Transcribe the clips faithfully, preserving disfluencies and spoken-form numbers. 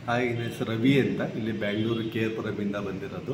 Hi, ನನ್ನ ಹೆಸರು ರವಿ ಅಂತ. ಇಲ್ಲಿ ಬ್ಯಾಂಗ್ಳೂರು ಕೆ ಆರ್ ಪುರಮಿಂದ ಬಂದಿರೋದು.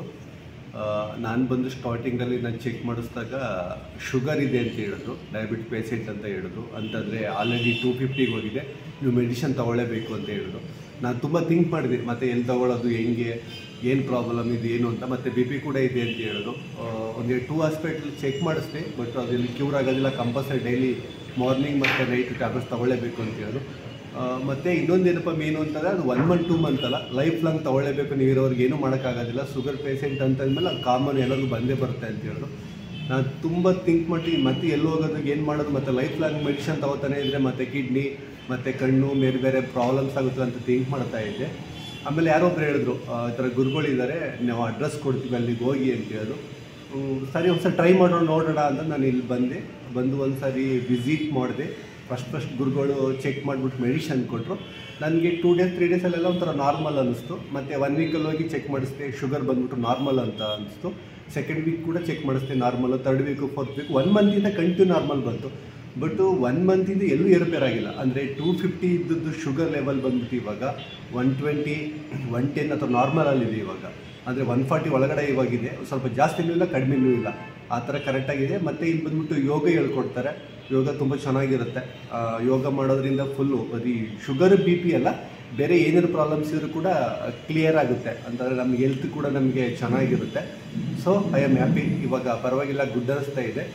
ನಾನು ಬಂದು ಸ್ಟಾರ್ಟಿಂಗಲ್ಲಿ ನಾನು ಚೆಕ್ ಮಾಡಿಸಿದಾಗ ಶುಗರ್ ಇದೆ ಅಂತ ಹೇಳಿದ್ರು, ಡಯಾಬಿಟಿಕ್ ಪೇಷೆಂಟ್ ಅಂತ ಹೇಳಿದ್ರು. ಅಂತಂದರೆ ಆಲ್ರೆಡಿ ಟೂ ಫಿಫ್ಟಿಗೆ ಹೋಗಿದೆ, ನೀವು ಮೆಡಿಷನ್ ತೊಗೊಳ್ಳೇಬೇಕು ಅಂತ ಹೇಳಿದ್ರು. ನಾನು ತುಂಬ ಥಿಂಕ್ ಮಾಡಿದೆ, ಮತ್ತು ಎಲ್ಲಿ ತೊಗೊಳ್ಳೋದು, ಹೆಂಗೆ, ಏನು ಪ್ರಾಬ್ಲಮ್ ಇದೆ ಏನು ಅಂತ. ಮತ್ತು ಬಿ ಪಿ ಕೂಡ ಇದೆ ಅಂತ ಹೇಳಿದ್ರು. ಒಂದು ಟೂ ಹಾಸ್ಪಿಟ್ಲ್ ಚೆಕ್ ಮಾಡಿಸ್ದೆ, ಬಟ್ ಅದರಲ್ಲಿ ಕ್ಯೂರ್ ಆಗೋದಿಲ್ಲ, ಕಂಪಲ್ಸರಿ ಡೈಲಿ ಮಾರ್ನಿಂಗ್ ಮತ್ತು ನೈಟ್ ಟ್ಯಾಬ್ಲೆಟ್ಸ್ ತೊಗೊಳ್ಳೇಬೇಕು ಅಂತ ಹೇಳಿದ್ರು. ಮತ್ತು ಇನ್ನೊಂದೇನಪ್ಪ ಮೇನು ಅಂತಂದರೆ, ಅದು ಒನ್ ಮಂತ್ ಟೂ ಮಂತ್ ಅಲ್ಲ, ಲೈಫ್ ಲಾಂಗ್ ತೊಗೊಳ್ಳೇಬೇಕು, ನೀವು ಇರೋರಿಗೆ ಏನೂ ಮಾಡೋಕ್ಕಾಗೋದಿಲ್ಲ. ಶುಗರ್ ಪೇಷೆಂಟ್ ಅಂತಂದಮೇಲೆ ಅದು ಕಾಮನ್, ಎಲ್ಲರಿಗೂ ಬಂದೇ ಬರುತ್ತೆ ಅಂತ ಹೇಳಿದ್ರು. ನಾನು ತುಂಬ ಥಿಂಕ್ ಮಾಡಿ ಮತ್ತೆ ಎಲ್ಲಿ ಹೋಗೋದು, ಏನು ಮಾಡೋದು, ಮತ್ತು ಲೈಫ್ ಲಾಂಗ್ ಮೆಡಿಷನ್ ತೊಗೋತಾನೆ ಇದ್ದರೆ ಮತ್ತು ಕಿಡ್ನಿ ಮತ್ತು ಕಣ್ಣು ಬೇರೆ ಬೇರೆ ಪ್ರಾಬ್ಲಮ್ಸ್ ಆಗುತ್ತೆ ಅಂತ ಥಿಂಕ್ ಮಾಡ್ತಾ ಇದ್ದೆ. ಆಮೇಲೆ ಯಾರೊಬ್ರು ಹೇಳಿದ್ರು, ಈ ಥರ ಗುರುಗಳಿದ್ದಾರೆ, ನಾವು ಅಡ್ರೆಸ್ ಕೊಡ್ತೀವಿ, ಅಲ್ಲಿಗೆ ಹೋಗಿ ಅಂತ ಹೇಳಿದ್ರು. ಸರಿ, ಒಂದು ಸರಿ ಟ್ರೈ ಮಾಡೋಣ ನೋಡೋಣ ಅಂತ ನಾನು ಇಲ್ಲಿ ಬಂದೆ. ಬಂದು ಒಂದು ಸಾರಿ ವಿಸಿಟ್ ಮಾಡಿದೆ. ಫಸ್ಟ್ ಫಸ್ಟ್ ಗುರುಗಳು ಚೆಕ್ ಮಾಡಿಬಿಟ್ಟು ಮೆಡಿಷನ್ ಕೊಟ್ಟರು. ನನಗೆ ಟೂ ಡೇಸ್ ತ್ರೀ ಡೇಸಲ್ಲೆಲ್ಲ ಒಂಥರ ನಾರ್ಮಲ್ ಅನ್ನಿಸ್ತು. ಮತ್ತು ಒನ್ ವೀಕಲ್ಲಿ ಹೋಗಿ ಚೆಕ್ ಮಾಡಿಸ್ದೆ, ಶುಗರ್ ಬಂದ್ಬಿಟ್ಟು ನಾರ್ಮಲ್ ಅಂತ ಅನಿಸ್ತು. ಸೆಕೆಂಡ್ ವೀಕ್ ಕೂಡ ಚೆಕ್ ಮಾಡಿಸ್ದೆ, normal. Third week fourth week one ಮಂತಿಂದ ಕಂಟಿನ್ಯೂ ನಾರ್ಮಲ್ ಬಂತು. ಬಟ್ಟು ಒನ್ ಮಂತಿಂದ ಎಲ್ಲೂ ಏರುಪೇರಾಗಿಲ್ಲ. ಅಂದರೆ ಟೂ ಫಿಫ್ಟಿ ಇದ್ದದ್ದು ಶುಗರ್ ಲೆವೆಲ್ ಬಂದ್ಬಿಟ್ಟು ಇವಾಗ ಒನ್ ಟ್ವೆಂಟಿ ಒನ್ ಟೆನ್ ಅಥವಾ ನಾರ್ಮಲಲ್ಲಿದೆ ಇವಾಗ. ಅಂದರೆ ಒನ್ ಫಾರ್ಟಿ ಒಳಗಡೆ ಇವಾಗಿದೆ, ಸ್ವಲ್ಪ ಜಾಸ್ತಿನೂ ಇಲ್ಲ ಕಡಿಮೆನೂ ಇಲ್ಲ, ಆ ಥರ ಕರೆಕ್ಟಾಗಿದೆ. ಮತ್ತು ಇಲ್ಲಿ ಬಂದ್ಬಿಟ್ಟು ಯೋಗ ಹೇಳ್ಕೊಡ್ತಾರೆ. ಯೋಗ ತುಂಬ ಚೆನ್ನಾಗಿರುತ್ತೆ. ಯೋಗ ಮಾಡೋದ್ರಿಂದ ಫುಲ್ಲು ಬರೀ ಶುಗರ್ ಬಿ ಪಿ ಅಲ್ಲ, ಬೇರೆ ಏನೇನು ಪ್ರಾಬ್ಲಮ್ಸ್ ಇದ್ರೂ ಕೂಡ ಕ್ಲಿಯರ್ ಆಗುತ್ತೆ. ಅಂತಂದರೆ ನಮಗೆ ಹೆಲ್ತ್ ಕೂಡ ನಮಗೆ ಚೆನ್ನಾಗಿರುತ್ತೆ. So I am happy. ಇವಾಗ ಪರವಾಗಿಲ್ಲ, ಗುಡ್ ಅನ್ನಿಸ್ತಾ ಇದೆ.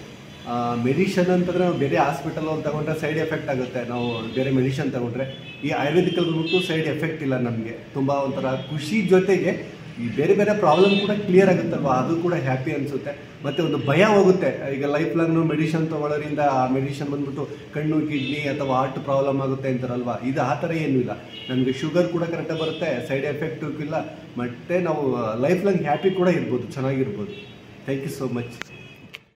ಮೆಡಿಷನ್ ಅಂತಂದರೆ ನಾವು ಬೇರೆ ಹಾಸ್ಪಿಟಲಲ್ಲಿ ತಗೊಂಡ್ರೆ ಸೈಡ್ ಎಫೆಕ್ಟ್ ಆಗುತ್ತೆ. ನಾವು ಬೇರೆ ಮೆಡಿಷನ್ ತಗೊಂಡ್ರೆ, ಈ ಆಯುರ್ವೇದಿಕಲ್ಲಿ ಬಂದ್ಬಿಟ್ಟು ಸೈಡ್ ಎಫೆಕ್ಟ್ ಇಲ್ಲ ನಮಗೆ. ತುಂಬ ಒಂಥರ ಖುಷಿ ಜೊತೆಗೆ ಈ ಬೇರೆ ಬೇರೆ ಪ್ರಾಬ್ಲಮ್ ಕೂಡ ಕ್ಲಿಯರ್ ಆಗುತ್ತಲ್ವ, ಅದು ಕೂಡ ಹ್ಯಾಪಿ ಅನಿಸುತ್ತೆ. ಮತ್ತು ಒಂದು ಭಯ ಹೋಗುತ್ತೆ. ಈಗ ಲೈಫ್ ಲಾಂಗ್ ನಾವು ಮೆಡಿಷನ್ ತೊಗೊಳ್ಳೋದ್ರಿಂದ ಆ ಮೆಡಿಷನ್ ಬಂದ್ಬಿಟ್ಟು ಕಣ್ಣು, ಕಿಡ್ನಿ ಅಥವಾ ಹಾರ್ಟ್ ಪ್ರಾಬ್ಲಮ್ ಆಗುತ್ತೆ ಅಂತಾರಲ್ವ, ಇದು ಆ ಥರ ಏನೂ ಇಲ್ಲ. ನಮಗೆ ಶುಗರ್ ಕೂಡ ಕರೆಕ್ಟಾಗಿ ಬರುತ್ತೆ, ಸೈಡ್ ಎಫೆಕ್ಟು ಇಲ್ಲ, ಮತ್ತು ನಾವು ಲೈಫ್ ಲಾಂಗ್ ಹ್ಯಾಪಿ ಕೂಡ ಇರ್ಬೋದು, ಚೆನ್ನಾಗಿರ್ಬೋದು. Thank you so much.